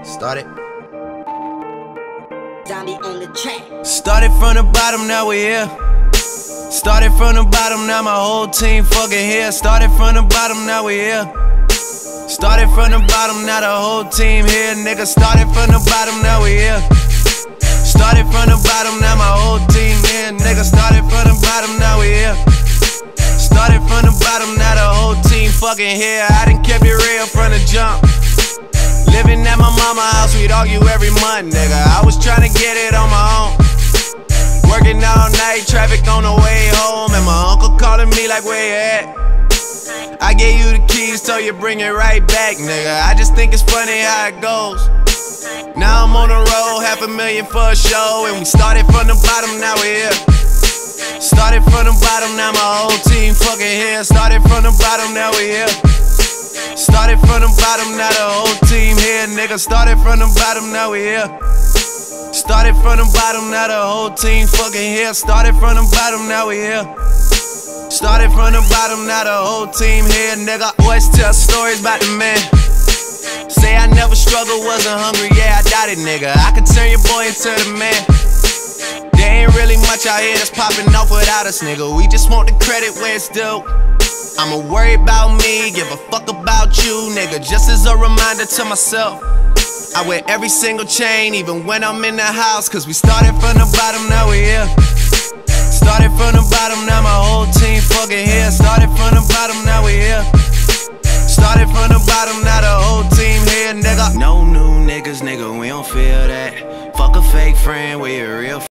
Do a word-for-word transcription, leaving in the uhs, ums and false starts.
Started. Zombie on the track. Started from the bottom, now we here. Started from the bottom, now my whole team fucking here. Started from the bottom, now we here. Started from the bottom, now the whole team here, nigga. Started from the bottom, now we here. Started from the bottom, now my whole team here, nigga. Started from the bottom, now we here. Started from the bottom, now the whole team fucking here. I done kept it real from the jump. Living at my mama's house, we'd argue every month, nigga. I was trying to get it on my own. Working all night, traffic on the way home, and my uncle calling me like, where you at? I gave you the keys, so you bring it right back, nigga. I just think it's funny how it goes. Now I'm on the road, half a million for a show, and we started from the bottom, now we here. Started from the bottom, now my whole team fucking here. Started from the bottom, now we here. Started from the bottom, now the whole team here, nigga. Started from the bottom, now we here. Started from the bottom, now the whole team fucking here. Started from the bottom, now we here. Started from the bottom, now the whole team here, nigga. Always tell stories about the man. Say I never struggled, wasn't hungry, yeah, I doubt it, nigga. I could turn your boy into the man. There ain't really much out here that's popping off without us, nigga. We just want the credit where it's due. I'ma worry about me, give a fuck about you, nigga. Just as a reminder to myself, I wear every single chain, even when I'm in the house. Cause we started from the bottom, now we here. Started from the bottom, now my whole team fucking here. Started from the bottom, now we here. Started from the bottom, now the whole team here, nigga. No new niggas, nigga, we don't feel that. Fuck a fake friend, we a real